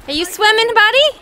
Are you swimming, buddy?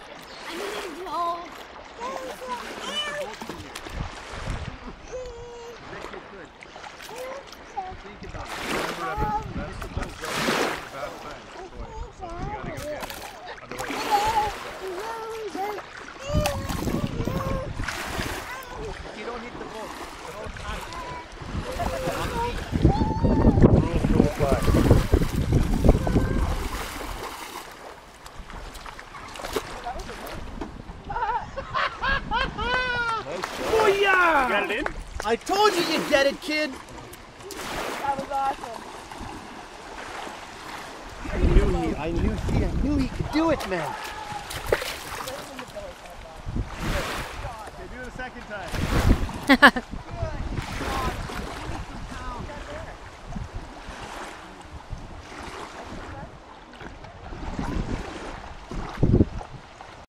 Got it in? I told you you'd get it, kid. That was awesome. I knew he could do it, man. Okay, do it a second time.